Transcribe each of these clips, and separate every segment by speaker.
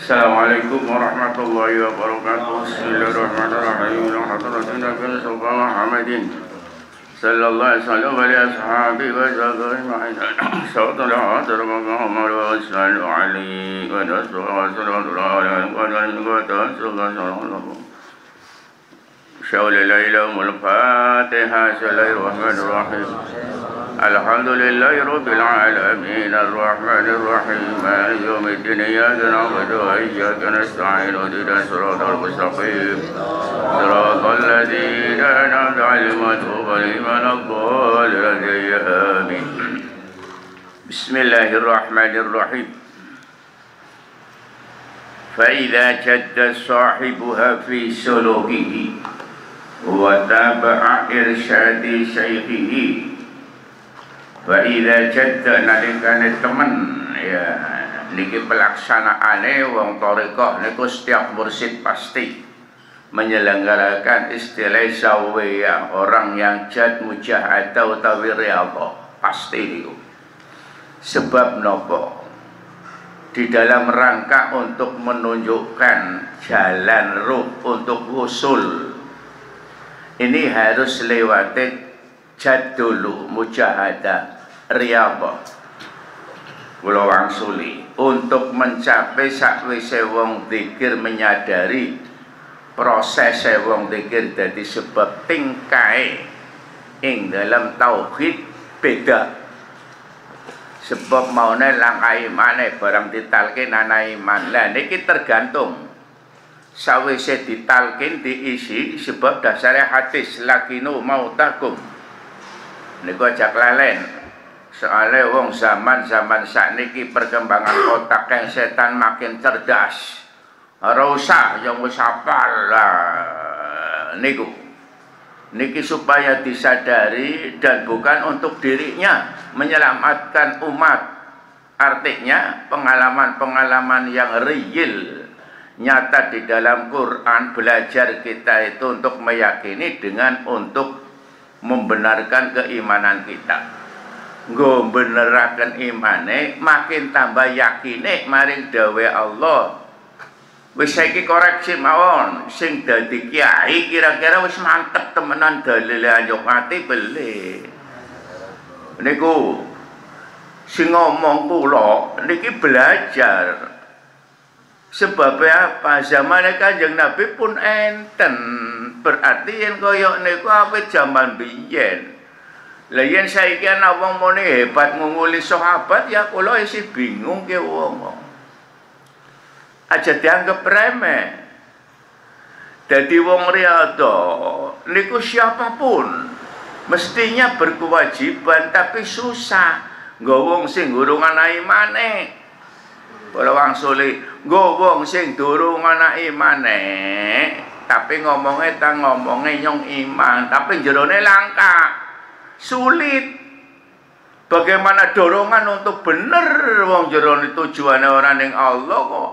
Speaker 1: Assalamualaikum warahmatullahi wabarakatuh. Bismillahirrahmanirrahim. Alhamdulillah Muhammadin sallallahu alaihi wasallam wa alihi ashabihi wa sallam sallallahu alaihi wa Alhamdulillahi Rabbil Alamin Ar-Rahmanir Rahim Maliki Yawmiddin Iyyaka na'budu wa iyyaka nasta'in Ihdinas siratal mustaqim Siratal ladzina an'amta 'alaihim ghairil maghdubi 'alaihim Amin. Bismillahirrahmanirrahim. Fa idza jadda sahibuha fi sulukihi wa taba'a irsyadi syaikhihi wa idza jadda nalikane temen ya niki pelaksanaane wong thariqah niku setiap mursyid pasti menyelenggarakan istilah zawiyah, orang yang jad mujahadah utawi riyadhah pasti niku. Sebab nopo? Di dalam rangka untuk menunjukkan jalan ruh untuk usul ini harus lewati jad dulu, mujahadah, riyadhah. Kula wangsuli untuk mencapai sakwise wong dzikir menyadari proses wong dzikir dadi sebab tingkae ing dalam tauhid beda. Sebab maune langkai maneh barang ditalkin ana iman. Lah niki tergantung sawise ditalkin diisi sebab dasarnya hadis lakinu mautakum. Niku aja lalen. Soale wong zaman-zaman sakniki perkembangan otak yang setan makin cerdas. Ora usah yang wis hafal lah niku. Niki supaya disadari dan bukan untuk dirinya menyelamatkan umat. Artinya pengalaman-pengalaman yang real nyata di dalam Quran belajar kita itu untuk meyakini dengan untuk membenarkan keimanan kita. Nggo beneraken imane makin tambah yakine maring dawe Allah. Wis saiki koreksi mawon sing dadi kiai kira-kira wis mantep temenan dalile anjuk ati beli. Niku sing ngomong kula niki belajar. Sebab apa? Zaman Kanjeng Nabi pun enten. Berarti yen kaya niku awit jaman biyen. Lah yen saiki ana wong muni hebat ngunguli sahabat ya kula isih bingung ke wong. Aja dianggap remeh. Dadi wong riyadhah niku siapapun mestinya berkewajiban tapi susah. Nggo wong sing durung ana imane. Kula wangsuli nggo wong sing durung ana imane. Tapi ngomongnya nyong iman, tapi jerone langka, sulit. Bagaimana dorongan untuk bener wong jerone tujuannya orang yang Allah kok.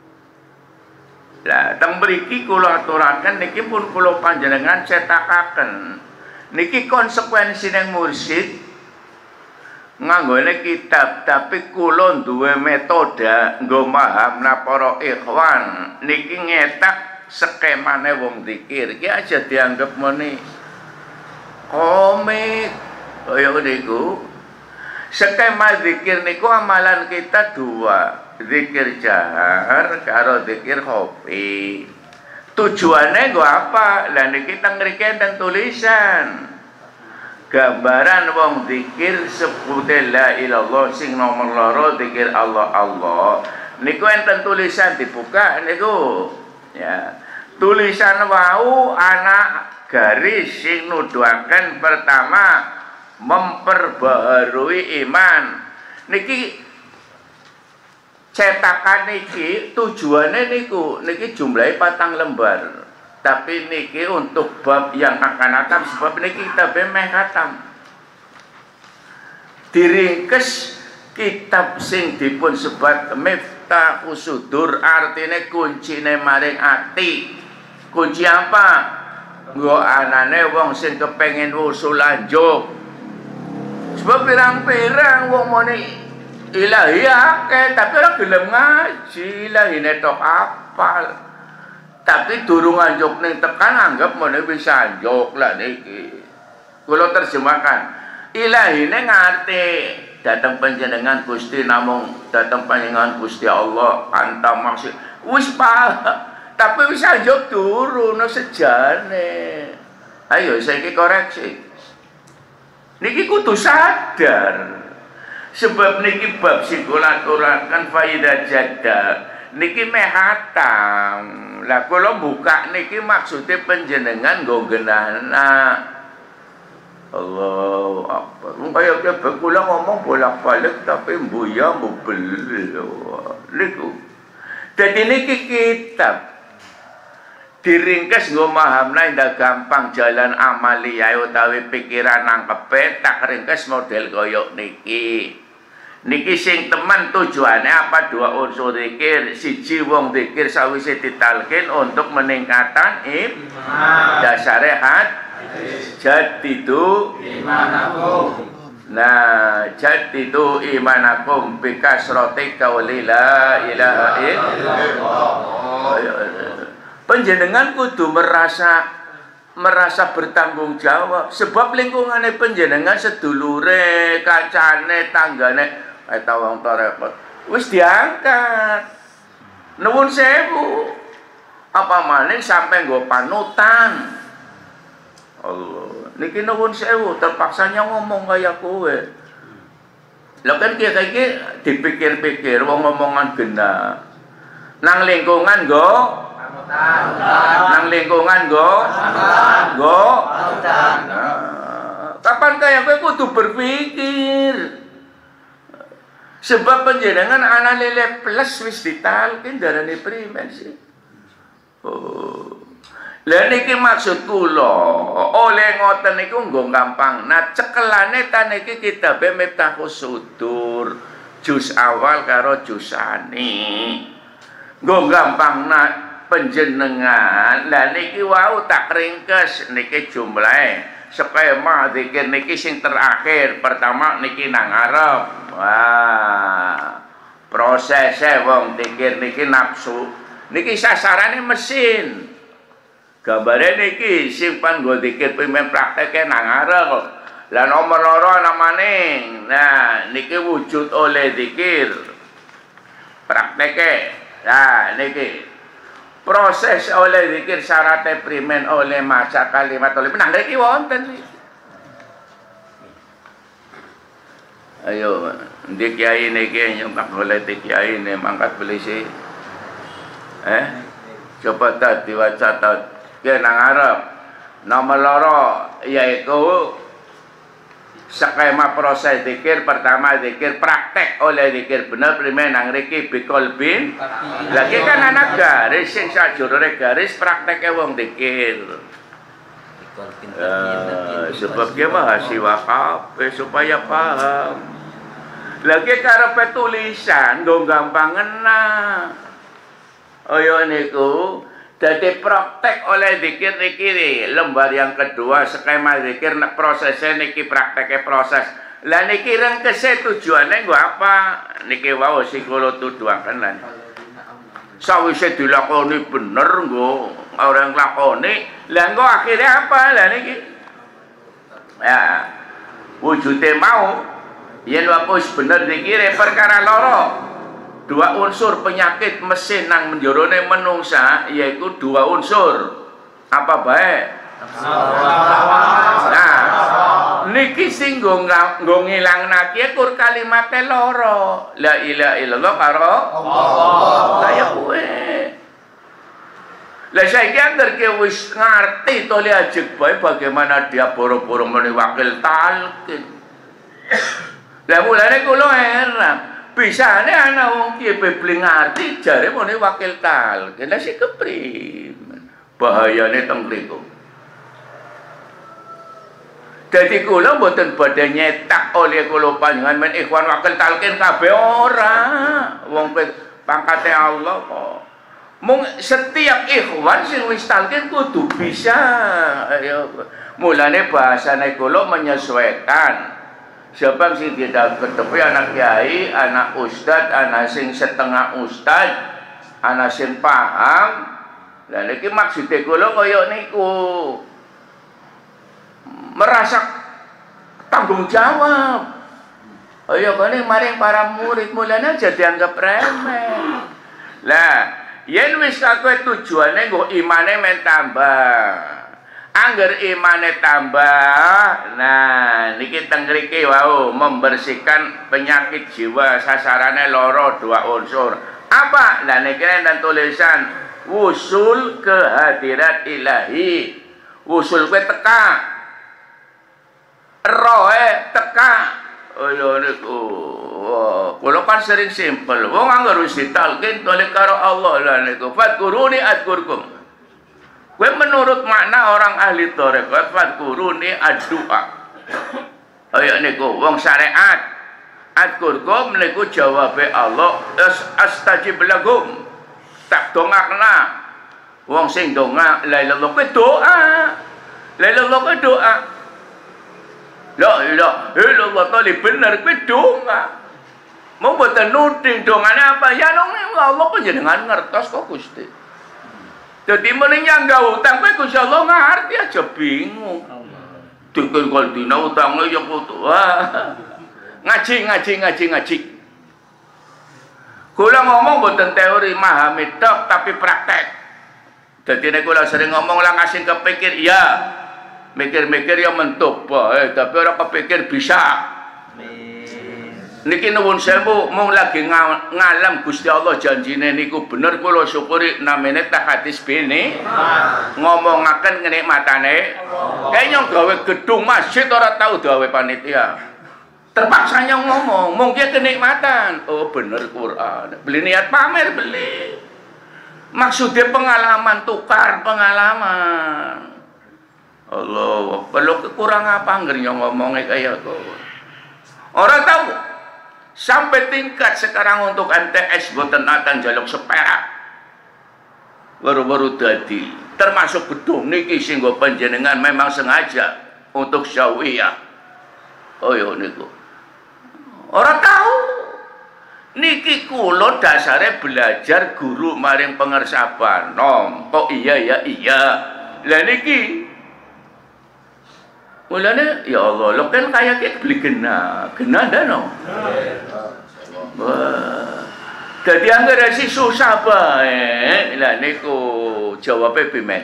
Speaker 1: Lah teng mriki kula aturaken niki pun kula panjenengan cetakaken. Niki konsekuensi ning mursyid nganggone kitab tapi kula duwe metode nggo mahamna para ikhwan niki ngetak skemane wong zikir iki aja dianggap muni komik kaya niku. Skema zikir niku amalan kita dua, zikir jahar karo zikir khofi. Tujuannya nggo apa? Lah niki teng mriki enten tulisan gambaran wong zikir sebute la ilallah sing nomor loro zikir Allah Allah niku enten tulisan dibuka niku. Ya, tulisan wau anak garis sing nuduhaken pertama memperbaharui iman. Niki cetakan niki tujuannya niku niki jumlahnya 4 lembar. Tapi niki untuk bab yang akan datang sebab niki kita meh khatam. Diringkes kitab sing dipun sebat Miftahus Sudur artine kuncine maring ati. Kunci apa? Nggo anane wong sing kepengin usul lanjut. Sebab pirang-pirang wong muni Ilahi akeh, tapi ora gelem ngaji, ilahine tok apal. Tapi durung anjuk ning tekan anggap mene wis anjuk lah niki. Kula terjemahkan. Ilahine ngerti datang panjenengan Gusti namung datang panjenengan Gusti Allah anta maksud wis tapi wis anjuk turun sejane. Ayo saiki koreksi. Niki kudu sadar. Sebab niki bab sing kula aturaken faedah jadda niki mehatam. Lah kula buka niki maksude panjenengan nggo genahna. Allahu Akbar. Kaya kula ngomong bolak-balik tapi mbuya mbel. Niku. Dadi niki kitab diringkes nggo mahamna indah gampang jalan amalia utawi pikiran nangkepe tak ringkes model koyok niki. Niki sing teman tujuannya apa? Dua unsur zikir. Siji wong zikir sawise ditalkin untuk meningkatan iman. Dasare jadidu imanakum. Nah, jadidu imanakum bikasroti qauli la ilaha illallah. Panjenengan kudu merasa bertanggung jawab sebab lingkungannya panjenengan sedulure, kacane, tanggane eta wong repot wis diangkat. Nuwun sewu. Apa maning sampai nggo panutan. Allah, niki nuwun sewu terpaksanya ngomong kaya kowe. Lha kan iki dipikir-pikir wong ngomongan genah. Nang lingkungan nggo nang lingkungan kapan kaya kowe kudu berpikir. Sebab panjenengan anak lele plus wis ditalkin darane primen sih. Oh. Lah niki maksud kula, oleh ngoten niku nggo gampang. Nah, cekelane ta niki kitabe Miftahus Sudur, juz awal karo juzani. Nggo gampang nak panjenengan. Lah niki wau tak ringkes niki jumlahe. Skema zikir niki sing terakhir. Pertama niki nang ngarep. Wah. Prosese wong zikir niki nafsu. Niki sasarane mesin. Gambare niki simpan nggo zikir pimen prakteke nang ngarep. Lah nomor loro ana maning. Nah, niki wujud oleh zikir. Prakteke. Nah, niki proses oleh zikir syaratnya primen oleh maca kalimat oleh menang niki wonten niki. Ayo, ndi kiai niki nyumpang oleh kiai ne mangkat beli sih. Coba ta diwaca ta ke nang arep. Nomor loro yaitu skema proses zikir. Pertama zikir praktek oleh zikir bener primen nang riki bikolbin. Lagi kan anak garis sing sajurure garis prakteke wong zikir. Sebab dia mahasiswa kabeh supaya paham. Lagi karepe tulisan nggo gampang ngena. Oyo niku dadi praktek oleh zikir niki lembar yang kedua skema zikir prosesnya niki prakteke proses. Lah niki rengkese tujuane nggo apa? Niki wau sing kula tuduhaken lan. Sawise dilakoni bener nggo ora nglakoni, lah engko akhire apa? Lah niki. Ya. Wujude mau yen wis bener zikire perkara loro. Dua unsur penyakit mesin nang menjorone menungsa yaitu dua unsur. Apa bae? Nah, niki sing nggo ngilangnake kur kalimate loro. La ilaha illallah karo Allah. Kaya kowe. Lah saiki anggere wis ngerti to le ajeg bae bagaimana dia boro-boro meni wakil talqin. Lah mulane kula heran. Bisane ana wong ki bebling ngerti jare muni wakil talqin. Lah sik keprimen. Bahayane teng mriku. Dadi kula mboten badhe nyetak oleh kula panjenengan men ikhwan wakil talqin kabeh ora. Wong pangkate Allah kok. Mung setiap ikhwan sing wis talqin kudu bisa. Ayo. Mulane bahasane kula menyesuaikan. Sebab sing diketepi anak kiai, anak ustad, anak sing setengah ustad, anak sing paham. Lah niki maksude kula kaya niku. Merasa tanggung jawab. Ayo kene maring para murid mulane aja dianggap remeh. Lah, yen wis kakek tujuane nggo imane men tambah. Angger imane tambah, nah niki teng mriki wau membersihkan penyakit jiwa, sasarannya loro dua unsur. Apa? Lah niki dan tulisan wusul kehadirat ilahi. Wusul kuwi teka. Roe teka. Oh ya niku. Kula kan sering simpel. Wong angger wis ditalkin toleh karo Allah lah niku. Fadkuruni adkurkum. Gue menurut makna orang ahli tarekat fadkuruni ad-du'a. Ayo niku wong syariat. Adkurkum niku jawabe Allah astajib lakum. Tak dongakna. Wong sing dongak la ilallah kuwi doa. La ilallah kuwi doa. La ilaha illallah tali bener kuwi doa. Mau mboten nuding dongane apa? Ya nang Allah panjenengan ngertos kok Gusti. Jadi mending nggak utang, kowe Gusti Allah ngerti aja bingung. Dikon kol dina utangnya ya putu. Ngaji. Kula ngomong boten teori memahami tok tapi praktek. Jadi nek kula sering ngomong lah ngasih kepikir, ya mikir-mikir ya mentuk, tapi orang kepikir bisa. Niki nuwun sewu mung lagi ngalam Gusti Allah janjine niku bener kula syukuri namine tak hadis bene ngomongaken kenikmatane kayaknya gawe gedung masjid ora tau gawe panitia terpaksanya ngomong mungkin kenikmatan oh bener Quran beli niat pamer beli maksudnya pengalaman tukar pengalaman Allah perlu kurang apa ngernya ngomongnya kayak kok orang tahu sampai tingkat sekarang untuk MTS boten akan jaluk seperak baru-baru tadi termasuk gedung niki singgo panjenengan memang sengaja untuk syawiyah oh yo niku orang tahu niki kulo dasare belajar guru maring pengersapan kok iya lah niki mulanya ya Allah lo kan kayak kita beli gena dah no wah jadi anggar si susah bae lah niku jawabnya pimen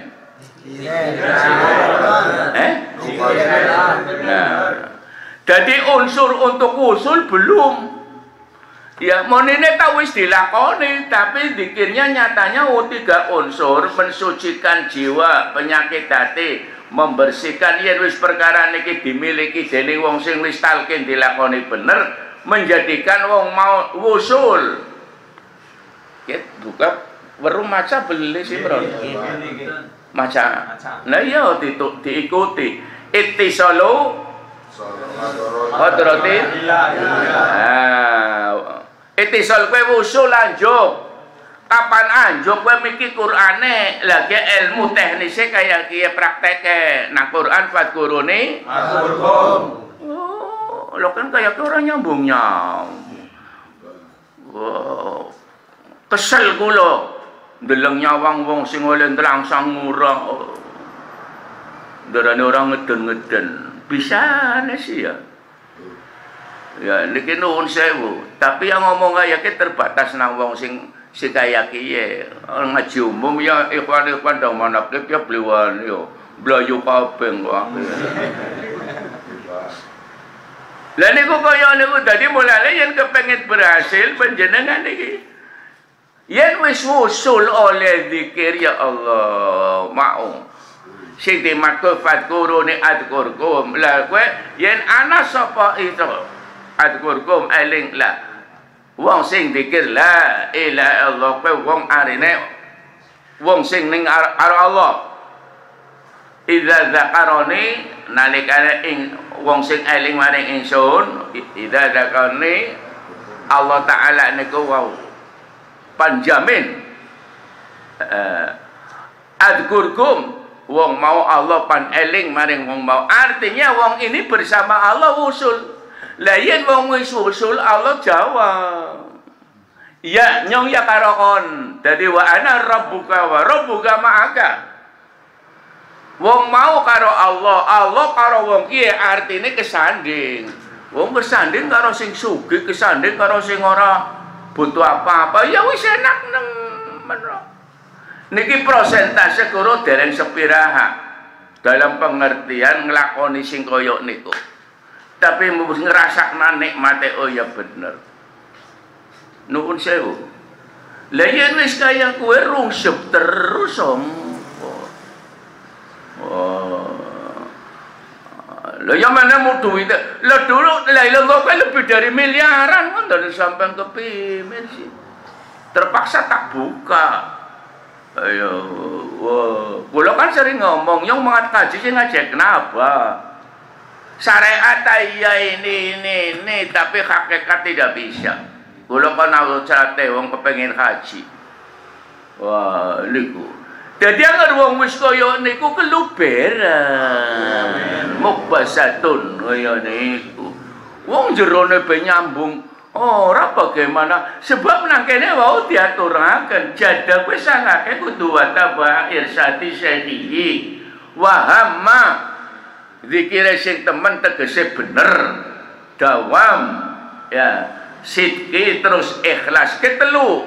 Speaker 1: nah jadi unsur untuk usul belum ya monine tak wis dilakoni tapi dikirnya nyatanya tiga unsur mensucikan jiwa penyakit hati membersihkan yen wis perkara niki dimiliki dening wong sing wis talkin dilakoni bener menjadikan wong mau wusul. Ket buka weru maca beli sih bro. Maca. Nah iya diikuti. Ittisalu hadratin. Ittisal kowe wusul lanjut. Kapan anjuk kowe mikir Qur'ane lagi ilmu teknisnya kayak kiye prakteke nang Qur'an fadkuruni oh lo kan kayak orang nyambung kesel kula ndeleng nyawang wong sing oleh ndrangsang murah darane orang ngeden-ngeden bisa sih ya niki nuwun sewu tapi yang ngomong kayak terbatas nang wong sing kaya kiye ngaji umum ya ikhwan-ikhwan dong manakib ya beliwan yo blayu kabeh kok lha niku kaya niku dadi mulane yen kepengin berhasil panjenengan iki yen wis wusul oleh zikir ya Allah mau sing dimaksud fadkuruni adkurkum la kowe yen ana sapa itu adkurkum eling la wong sing zikir la ilaha illallah kowe wong arine wong sing ning karo Allah idza zakaroni nalikane ing wong sing eling maring ingsun idza zakarni Allah taala niku wau panjamin adkurkum wong mau Allah pan eling maring wong mau artinya wong ini bersama Allah wusul Lah yen wong wis usul Allah jawab. Ya nyong ya karo kon. Dadi wa ana rabbuka wa rabbuka ma'aka. Wong mau karo Allah, Allah karo wong kiye artine kesanding. Wong kesanding karo sing sugih, kesanding karo sing ora butuh apa-apa. Ya wis enak nang menro. Niki persentase karo dereng sepiraha dalam pengertian nglakoni sing koyo niku. Tapi ngrasakna nikmate oh ya bener. Nuwun sewu. Lah yen wis kaya kowe rungsep terus Lah yang mana mau duit? Lah dulu Laila kan lebih dari miliaran kan dari sampai kepimin sih. Terpaksa tak buka. Ayo, wah. Kulo kan sering ngomong, yang mangat kaji sih ngajak kenapa? Syariat iya ini, tapi hakikat tidak bisa. Kulo kan awal cate wong kepengen haji. Wah, niku. Jadi agar wong wis kaya niku keluberan. Mukbasatun kaya niku. Wong jerone ben nyambung ora bagaimana? Sebab nang kene wau diaturaken jadah wis sangake kudu wataba irsati syaihi. Wahamma zikire sing temen tegese bener. Dawam ya. Sidki terus ikhlas ketelu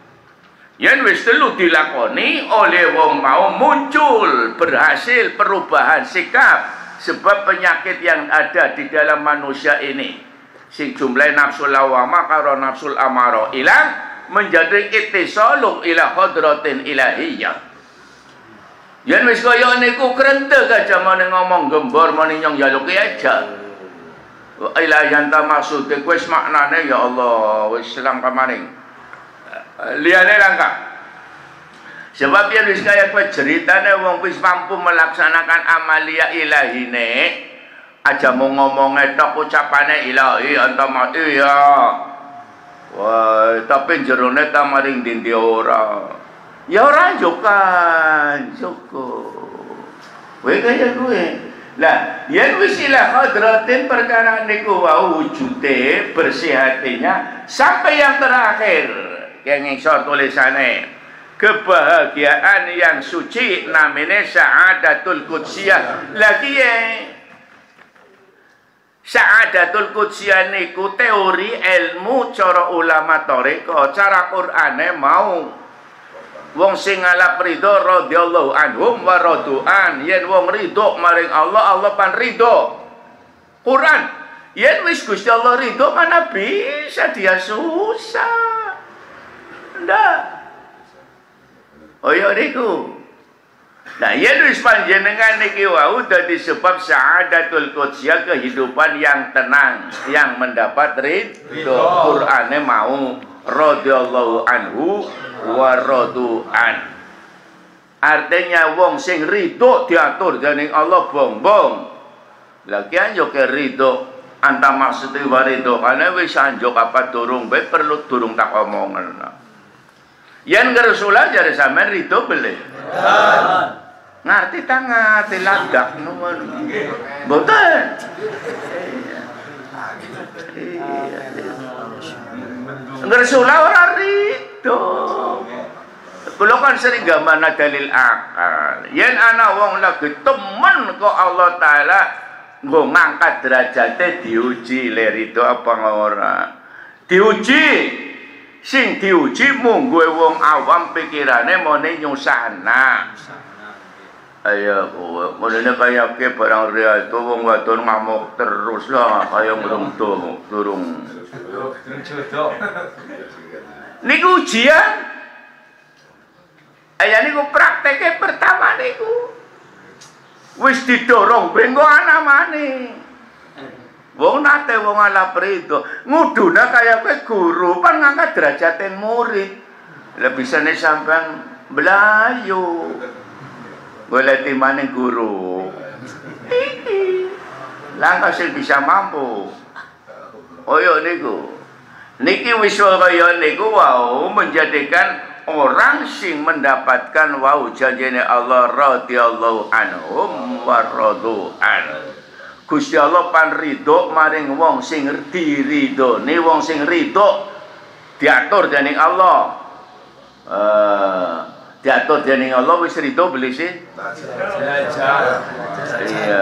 Speaker 1: yen wis telu dilakoni oleh wong mau muncul berhasil perubahan sikap sebab penyakit yang ada di dalam manusia ini sing jumlah nafsul lawamah karo nafsul amaro ilang menjadi ittisalu ila hadratin ilahiyah. Yen wis kaya niku krente aja meneng ngomong gembor meneng nyong jaluki aja. Ilayan ta maksude wis maknane ya Allah wis selang kamaring liyane langka sebab yen wis kaya kowe ceritane wong wis mampu melaksanakan amalia ilahine aja mau ngomong tok ucapane ilahi anta mati ya wah tapi jerone ta maring dindi ora ya ora jokan cukup kowe kaya kowe. Lah, yen wis ila hadratin perkara niku wau wujude bersih hatinya sampai yang terakhir yang ngisor tulisannya kebahagiaan yang suci namanya sa'adatul qudsiyah. Lagi ya sa'adatul qudsiyah niku teori ilmu cara ulama toriko cara Qur'ane mau wong sing ngalap ridho radhiyallahu anhum wa radu'an yen wong ridho maring Allah Allah pan ridho Quran yen wis Gusti Allah ridho mana bisa dia susah ndak oh ya niku nah yen wis panjenengan niki wau dadi sebab sa'adatul qudsiyah kehidupan yang tenang yang mendapat ridho Qur'ane mau radhiyallahu anhu waradu'an artinya wong sing ridho diatur dening Allah bongbong lagian yo ke ridho anta maksudnya warido karena wis anjuk apa durung bae perlu durung tak omongan yen Rasulullah jare sampean ridho beli ngerti ta ngerti ladak nuwun mboten Rasulullah ora ridho. Kulo kan sering gamana dalil akal. Yen ana wong lagi temen kok Allah taala nggo ngangkat derajate diuji le ridho apa ora. Diuji sing diuji munggo wong awam pikirane mone nyusahna. Ayo ngene kaya ke barang real to wong wadon ngamuk terus lah kaya durung niku ujian aya niku prakteke pertama niku wis didorong bengko ana maneh wong nate wong ala prido nguduna kaya kowe guru pan ngangkat derajate murid lha bisane sampean belayu golek timane guru langkah sing bisa mampu oyo niku niki wis kaya niku wau menjadikan orang sing mendapatkan wau janjine Allah radhiyallahu anhum wa radu'an Gusti Allah pan ridho maring wong sing diridhone, wong sing ridho diatur dening Allah. Diatur dening Allah wis ridho beli sih. Iya.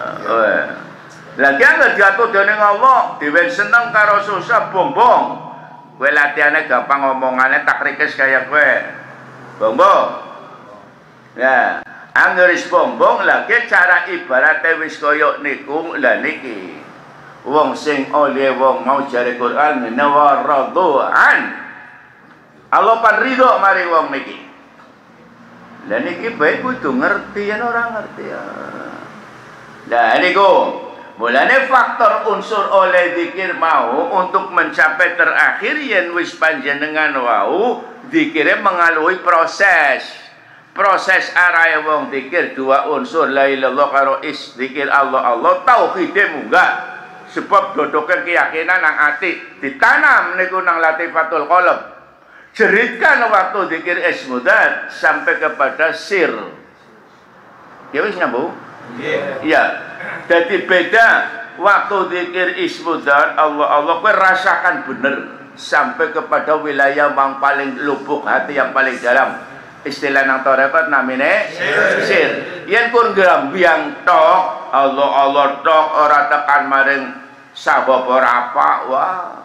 Speaker 1: Lagi anggere diatur dening Allah, dhewe seneng karo susah bombong. Kowe latihane gampang ngomongane tak rikes kaya kowe. Bombong. Ya. Anggeris bombong lagi cara ibaratnya wis koyok niku lah niki wong sing oleh wong mau jare Quran nawarradu'an Allah pan ridho mari wong niki lah niki baik kudu ngerti yen ora ngerti ya lah niku mulane faktor unsur oleh zikir mau untuk mencapai terakhir yen wis panjenengan wau zikire mengalui proses arahe wong zikir dua unsur la ilallah karo zikir Allah tauhide munggah sebab dodoke keyakinan nang ati ditanam niku nang latifatul qalb jeritkan waktu zikir ismudat sampai kepada sir ya wis nyambung iya jadi beda waktu zikir ismudat Allah kowe rasakan bener sampai kepada wilayah yang paling lubuk hati yang paling dalam istilah nang tarekat namine sir yen kun gambiang tok Allah tok ora tekan maring sabab ora apa wah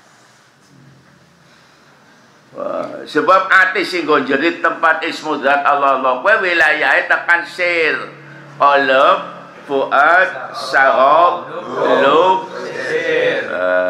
Speaker 1: sebab ati sing nggo jerit tempat ismu zat Allah kowe wilayahe tekan sir qalb fuad sarab lub sir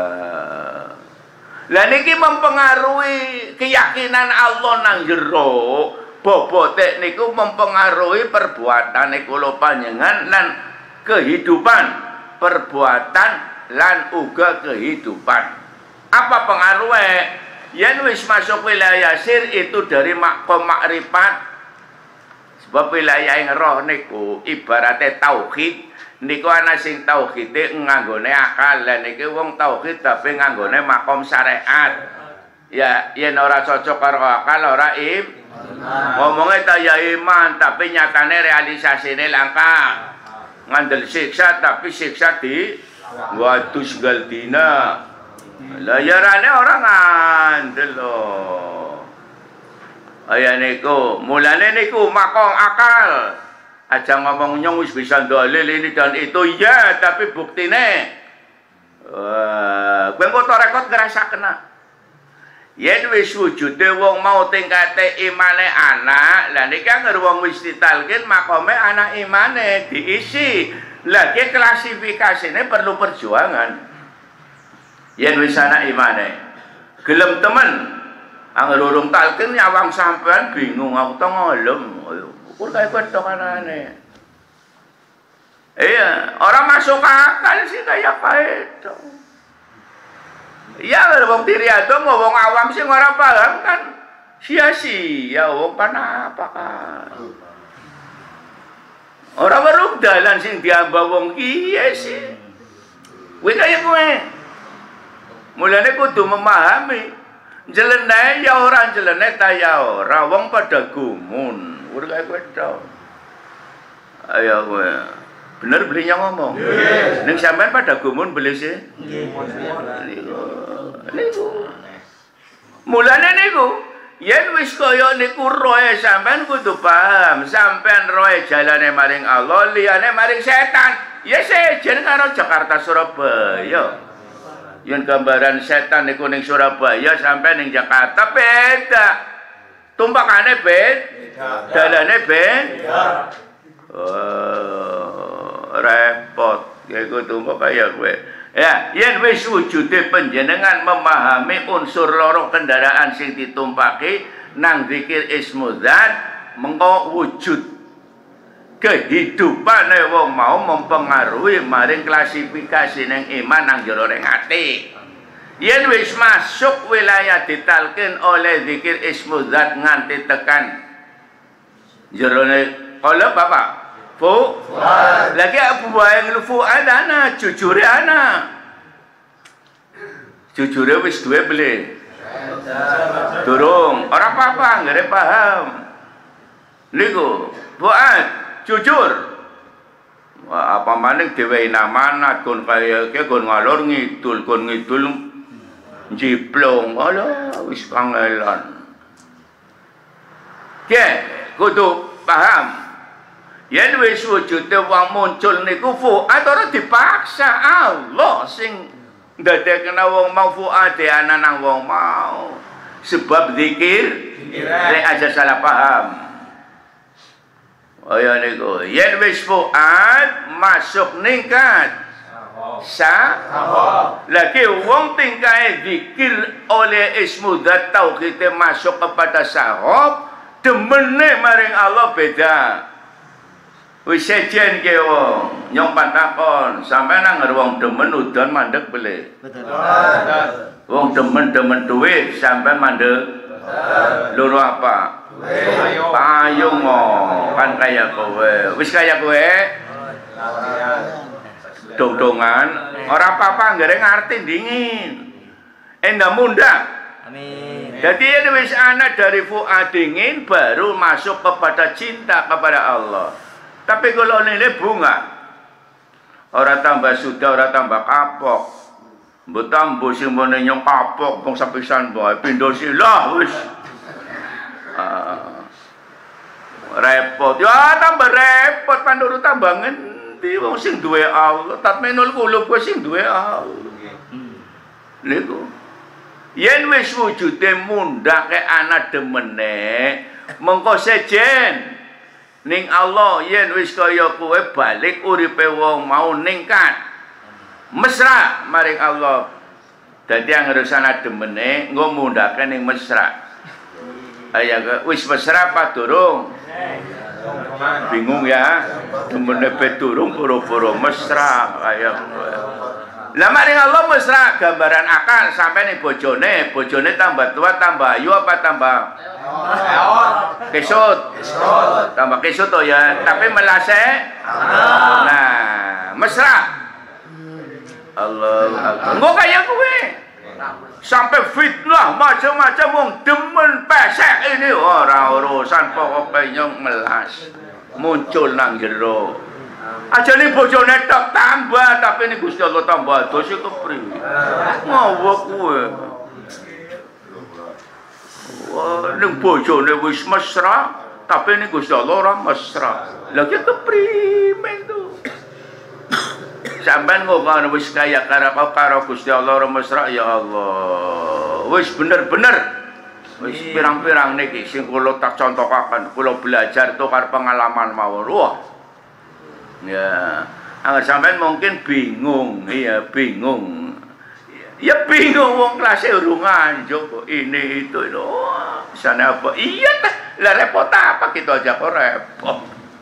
Speaker 1: lah niki mempengaruhi keyakinan Allah nang jero bobote niku mempengaruhi perbuatan kula panjenengan lan kehidupan perbuatan lan uga kehidupan apa pengaruhnya yen wis masuk wilayah sir itu dari makom makrifat sebab wilayah yang roh niku ibaratnya tauhid niku ana sing tauhide nganggone akal lan niki wong tauhid tapi nganggone makom syariat ya yen ora cocok karo akal ora ngomongnya ta ya iman tapi nyatane realisasine langka ngandel siksa tapi siksa di waktu segal dina layarane orang ngandel loh aya niku mulane niku makom akal aja ngomong nyong wis bisa dalil ini dan itu ya tapi buktine kowe engko rekod ngerasa kena yen wis wujude wong mau tingkate imane anak lah niki anggere wong wis ditalkin makome anak imane diisi lagi klasifikasine perlu perjuangan yen wis anak imane gelem temen anggere urung talkin nyawang sampean bingung aku to ngolem ukur kaya kodok anane iya orang masuk akal sih kayak apa itu iya kalau wong tiri adom wong awam sih ora paham kan sia-sia wong panapa kan orang baru dalan sing diamba wong kiye sih kowe kaya kowe mulane kudu memahami jeleneh ya ora jeleneh ta ya ora wong pada gumun udah kayak gue tau ayo gue bener belinya ngomong neng sampean pada gumun beli sih niku mulane niku yen wis kaya niku roe sampean kudu paham sampean roe jalane maring Allah liyane maring setan ya sejen karo Jakarta Surabaya yen gambaran setan niku ning Surabaya sampean ning Jakarta beda tumpakane beda dalane beda repot iku tumpak kaya kowe ya yen wis wujude panjenengan memahami unsur loro kendaraan sing ditumpaki nang zikir ismu zat mengko wujud kehidupane wong mau mempengaruhi maring klasifikasi ning iman nang jero ning ati yen wis masuk wilayah ditalkin oleh zikir ismu zat nganti tekan jerone oleh bapak fuad lagi apa yang fuad ana jujure ana jujure wis duwe beli durung ora apa-apa nggak paham niku fuad jujur Apa maning dhewe namanat kon kaya ke kon ngalor ngidul jiplong. Alah wis kangelan. Kudu paham. Yen wis wujude wong muncul niku fuad ora dipaksa, Allah sing ndadekna wong mau fuade ana nang wong mau. Sebab zikir nek aja salah paham. Oh ya niku, yen wis fuad masuk ningkat lagi wong tingkae zikir oleh ismu dzat tauhid masuk kepada sahab, demene maring Allah beda. Wis sejen ke wong nyong pantakon sampai nang wong demen udan mandek beli. Betul. Wong demen duit sampai mandek. Loro apa? Payung mo kan kaya kowe. Wis kaya kowe. Dong-dongan ora apa-apa nggere ngarti dingin. Endah mundak. Amin. Jadi ini wis ana dari fuad dingin baru masuk kepada cinta kepada Allah. Tapi kalau nilai bunga, orang tambah sudah, orang tambah kapok. Betambu sing mene nyong kapok, bang sapisan boy, pindo silah, wis. Repot, ya tambah repot, panduru tambah ngendi, wong sing duwe Allah, tatmenul kulub gue sing duwe Allah. Niku, yen wis wujude mundak ke anak demene, mengko sejen. Ning Allah yen wis kaya kowe balik uripe wong mau ningkat mesra maring Allah. Dadi angrusana demene nggo mundhake ning mesra. Aya wis mesra apa durung? Bingung ya. Demene pe durung pura-pura mesra kaya kowe. Lah maring Allah mesra gambaran akal sampai ning bojone tambah tua tambah ayu apa tambah kesut tambah kesut oh ya, tapi melase nah mesra Allah engko kaya kowe sampai fitnah macam-macam wong demen pesek ini ora urusan pokoke nyong melas muncul nang jero aja nih bojone tok tambah tapi ini Gusti Allah tambah dosa kepriye ngawak kowe. Wah, ning bojone wis mesra, tapi ning Gusti Allah ora mesra. Lagi keprimen tuh. Sampeyan ngono wis kaya karo Gusti Allah ora mesra ya Allah. Wis bener-bener. Wis pirang-pirang niki sing kula tak contohaken, kula belajar tuh karo pengalaman mawon. Wah. Ya, angger sampeyan mungkin bingung, iya bingung. Ya bingung wong kelasnya urung nganjuk kok ini itu sana apa iya lah repot apa gitu aja kok repot.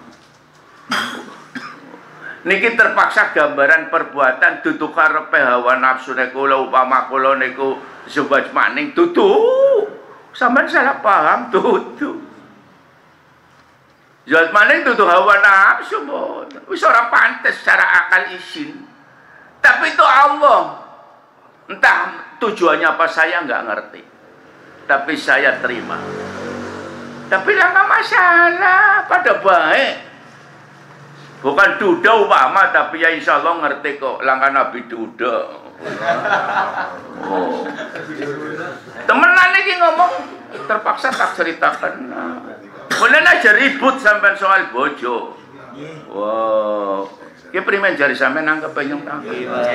Speaker 1: Niki terpaksa gambaran perbuatan dudu karepe hawa nafsu kula upama kula niku subaj maning dudu sampean salah paham dudu subaj maning dudu hawa nafsu wis ora pantes secara akal isin tapi itu Allah. Entah tujuannya apa saya nggak ngerti, tapi saya terima. Tapi nggak masalah, pada baik. Bukan duda upama, tapi ya insya Allah ngerti kok. Langkah Nabi duda. Oh. Temenan lagi ngomong terpaksa tak ceritakan. Mulai aja ribut sampai soal bojo. Wow. Ki primen jari sampean nangkep penyong tangkep.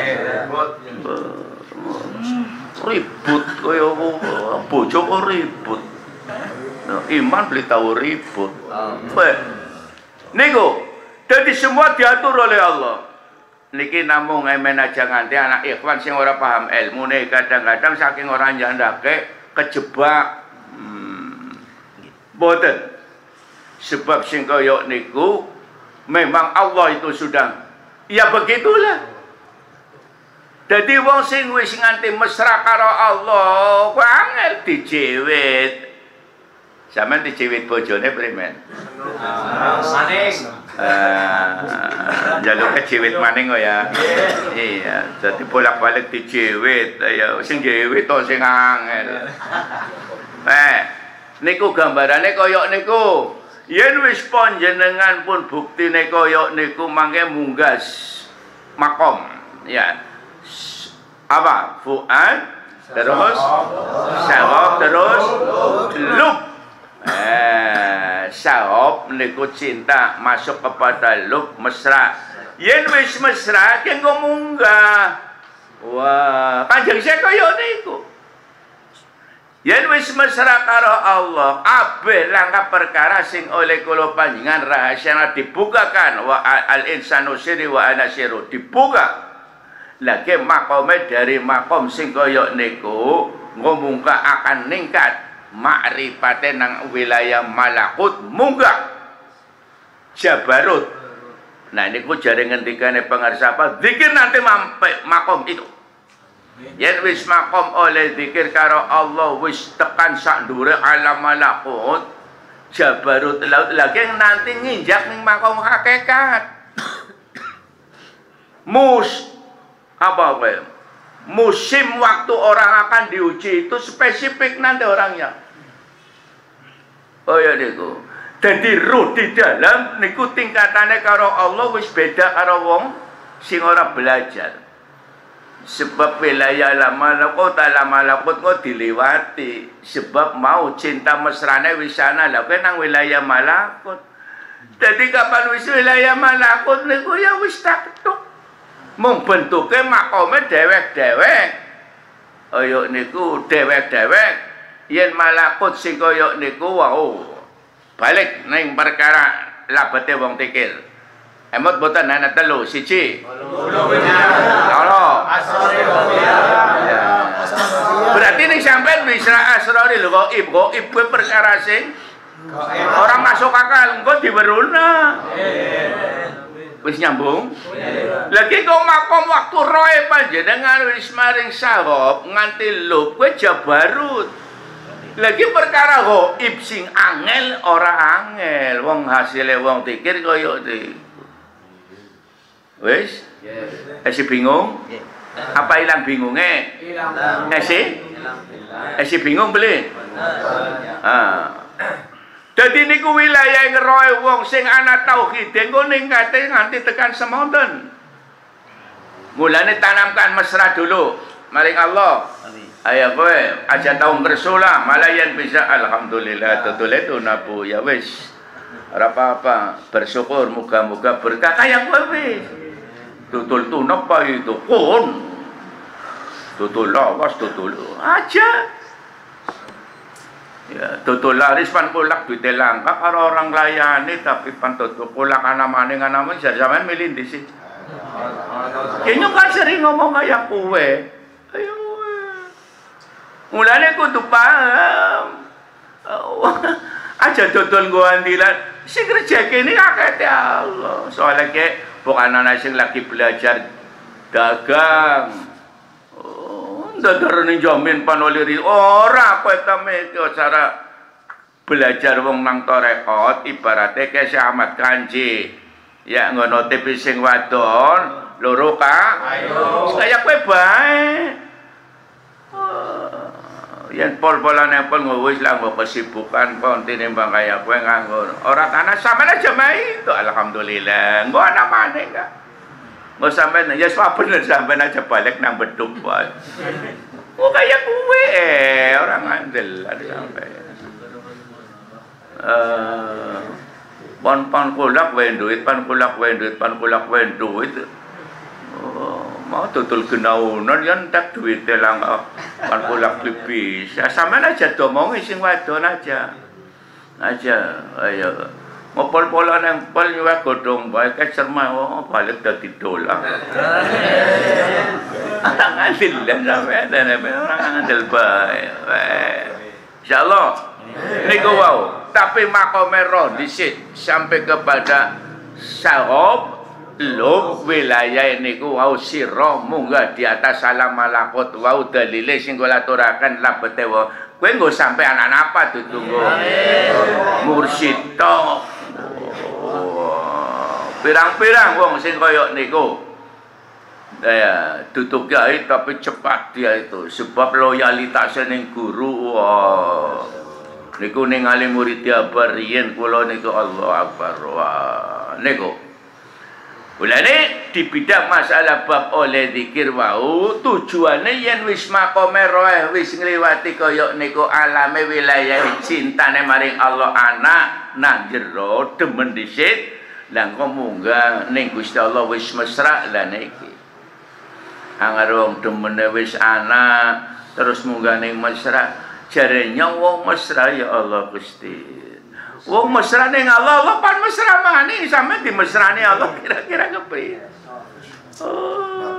Speaker 1: Ribut kaya bojo kok ribut. Iman beli tahu ribut. Niku, jadi semua diatur oleh Allah. Niki namung emen aja nganti anak ikhwan sing ora paham ilmu nih kadang-kadang saking orang jandake kejebak. Boten. Sebab sing kaya niku memang Allah itu sudah ya begitulah. Jadi wong sing wis nganti mesra karo Allah, kuwi angel dijewit. Sampeyan dijewit bojone primen? Maning. Jaluk kejewit maning kok ya. Iya, dadi bolak-balik dijewit. Ya sing jewit to sing angel. Niku gambarane kaya niku. Yen wis panjenengan pun buktine kaya niku mangke munggas makom ya. Apa? Fuad terus sawab terus lub. Sawab niku cinta masuk kepada lub mesra. Yen wis mesra kengko munggah. Wah, kanjeng saya kaya niku. Yen wis mesra karo Allah, abeh langkah perkara sing oleh kula panjenengan rahasiana dibukakan wa al insanu sirri wa ana sirru dibuka. Lagi makome dari makom sing kaya niku ngomongka akan ningkat makrifate nang wilayah malakut munggah jabarut. Nah niku jare ngendikane pangarsa apa? Zikir nanti mampe makom itu. Yen wis makom oleh zikir karo Allah wis tekan sak ndure alam malakut jabarut laut lagi nanti nginjak ning makom hakikat. Musim waktu orang akan diuji itu spesifik nanti orangnya. Oh ya niku. Dadi ruh di dalam niku tingkatane karo Allah wis beda karo wong sing ora belajar. Sebab wilayah malakut kok dilewati. Sebab mau cinta mesrane wisana lha kowe nang wilayah malakut. Jadi kapan wis wilayah malakut niku ya wis taktuk. Mung bentuke makome dewek-dewek. Kaya niku dewek-dewek. Yen malakut sing kaya niku wau. Balik ning perkara labete wong tikir. Emot boten ana telu siji. Berarti ning sampean bisa asrori lho kok gaib perkara sing orang masuk akal engko diweruna. Wis nyambung? Lagi kok makom waktu roe panjenengan wis maring sahab nganti lub kowe jabarut. Lagi perkara gaib sing angel ora angel wong hasile wong pikir kaya iki. Wis? Esi bingung? Apa hilang bingungnya? Esi bingung beli? Jadi niku wilayah ngeroe wong sing ana tauhid engko ningkate nganti tekan semonten. Mulane tanamkan mesra dulu maring Allah. Ayo kowe aja tau ngersula malayan bisa alhamdulillah tutule tunapu ya wis. Ora apa-apa, bersyukur muga-muga berkah kaya kowe wis. Tutul tunap apa itu? Kun. Tutul lawas, tutul aja. Ya, tutul laris pan kulak duite langka karo orang layani tapi pan tutul kulak anamane nganaman sampean milih ndi sih? Kayaknya kan sering ngomong kayak kowe. Ayo. Mulane kudu paham. Aja tutul nggo andilan sing kerja kene akeh Allah. Soalnya ke bukan anak sing lagi belajar dagang. Dadar ning jamin panoliri ora kowe teme cara belajar wong nang tarekat ibarate ke Syekh Ahmad Kanji. Ya ngono TV sing wadon loro ka. Ayo. Kaya kowe bae. Yen pol-polan pol wis lah nggo kesibukan kon tinimbang kaya kowe nganggur. Ora tanah sampean aja mai itu alhamdulillah. Nggo ana maneh enggak. Nggo sampean ya bener sampean aja balik nang beduk wae. Oh kaya kowe orang ngandel ada sampean. Pon kulak wae duit, pan kulak wae duit, pan kulak wae duit. Mau tutul genaunan yang tak duit telang pan kulak bisa sampean aja domongi sing wadon aja ayo ngopol-polan yang pol nyuwek godhong bae kecerma balik dadi dolang orang ngandel sampean orang ngandel bae insyaallah niku wau tapi makome roh dhisik sampai kepada sahab lub wilayah niku wau sira munggah di atas alam malakut wau dalile sing kula aturaken labete wa kowe nggo sampe anak apa ditunggu mursyid tok pirang-pirang wong sing kaya niku ya tutup kiai tapi cepat dia itu sebab loyalitasnya ning guru niku ningali murid Jabar riyen kula niku Allah Akbar. Wah, niku. Mulane di bidang masalah bab oleh zikir wau tujuane yen wis makome roh wis ngliwati kaya niku alame wilayah cintane maring Allah anak nang jero demen dhisik lan kok munggah ning Gusti Allah wis mesra lan iki. Angger wong demene wis anak terus munggah ning mesra jarene wong mesra ya Allah Gusti. Wong mesra ning Allah, Allah pan mesra mani sampe di mesrane Allah kira-kira kepriye. Oh.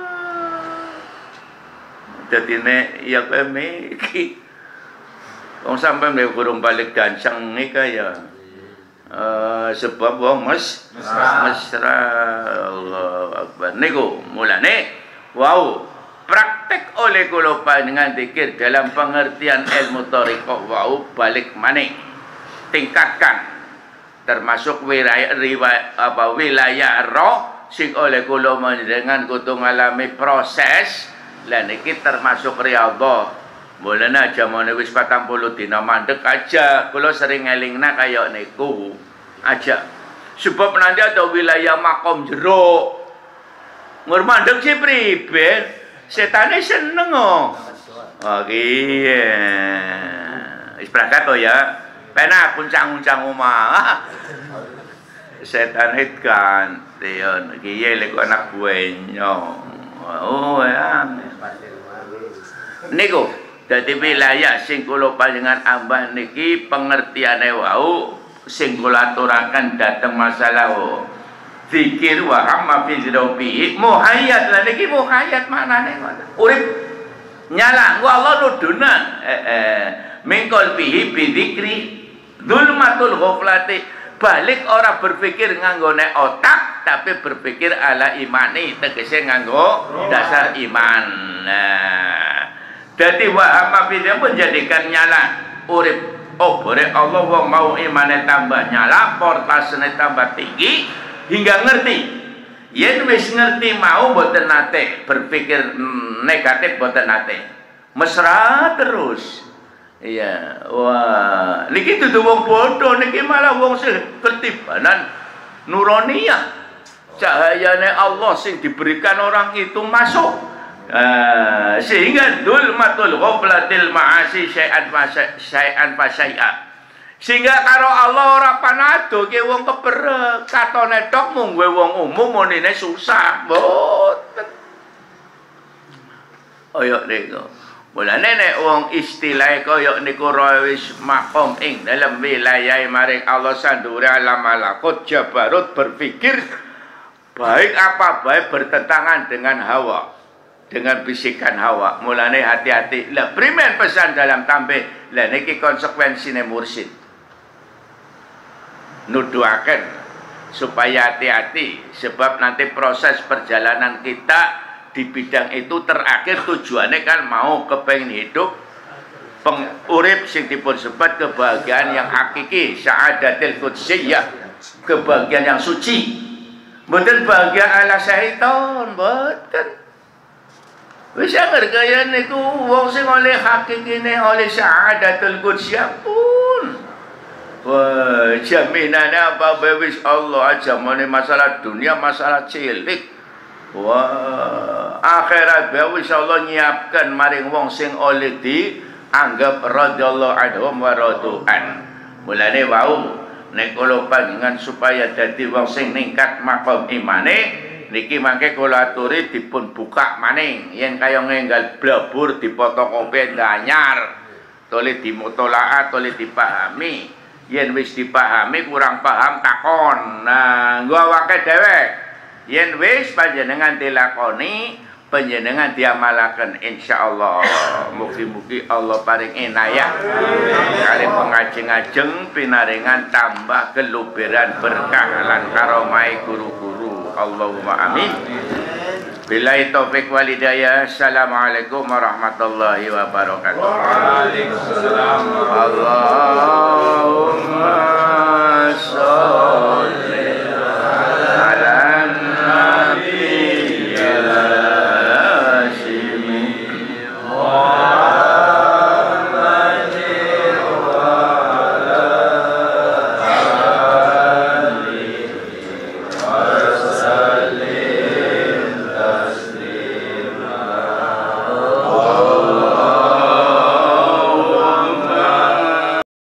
Speaker 1: Dadine ya kene iki wong sampe nek kurang balik gancang iki kaya sebab wong mesra Allah Akbar. Niku mulane wow praktek oleh kula panjenengan zikir dalam pengertian ilmu thariqah wau balik maning tingkatkan termasuk wilayah roh sing oleh kula panjenengan kudu ngalami proses lan iki termasuk riyadhah. Mulane aja mene wis 40 dina mandek aja kula sering ngelingna kaya niku aja sebab nanti ada wilayah makom jero ngur mandek sih pribe setane seneng oh iya wis berangkat to ya penak puncang-puncang omah. Setan kan Deon kiye lek anak buenyo. Oh ya. Niku dadi wilayah sing kula panjenengan ambah niki pengertiane wau sing kula aturaken dhateng masalah zikir wa amma fi dzikri muhayyad lan niki muhayyad maknane ngoten. Urip nyala engko Allah nuduna mingkol bihi bidzikri zulmatul ghaflati balik ora berpikir nganggone otak tapi berpikir ala imani tegese nganggo dasar iman. Nah dadi wa amma fi menjadikan nyala urip obore Allah wong mau imane tambah nyala portasene tambah tinggi hingga ngerti yen wis ngerti mau boten nate berpikir negatif boten nate mesra terus. Iya, wah, niki dudu wong bodoh, niki malah wong sing ketibanan nuroniyah. Cahayane Allah sing diberikan orang itu masuk. Sehingga dulmatul ghaflatil ma'asi syai'an fa syai'a. Sehingga karo Allah ora panado ki wong keperek, katone tok mung wong umum monine susah, boten. Oyok niku. Mulane nek wong istilah kaya niku wis makom ing dalam wilayah maring Allah sandure alam malakut jabarut berpikir baik apa baik bertentangan dengan hawa dengan bisikan hawa. Mulane hati-hati. Lah primen pesan dalam tampil lah niki konsekuensine mursyid. Nuduhaken supaya hati-hati sebab nanti proses perjalanan kita di bidang itu terakhir tujuannya kan mau kepengen hidup pengurip sing dipun sebat kebahagiaan yang hakiki syahadatil qudsiyah kebahagiaan yang suci mboten bahagia ala syaitan mboten wis anger kaya niku wong sing oleh hakikine oleh syahadatul qudsiyah pun wah jaminane apa wis Allah aja mene masalah dunia masalah cilik. Wah, akhirat bae insyaallah nyiapkan maring wong sing oleh dianggap radhiyallahu anhum wa radu'an. Mulane wau nek kula panjenengan supaya dadi wong sing ningkat maqam imane niki mangke kula aturi dipun buka maning yen kaya ngenggal blabur dipotokopi anyar tole dimutolaat tole dipahami yen wis dipahami kurang paham takon. Nah, nggo awake dhewe yen wis panjenengan dilakoni panjenengan diamalaken insyaallah. Mugi-mugi Allah paring inayah kali pengajeng-ajeng pinaringan tambah keluberan berkah lan karomai guru-guru. Allahumma amin. Billahi taufik wal hidayah. Assalamualaikum warahmatullahi wabarakatuh. Waalaikumsalam. Allah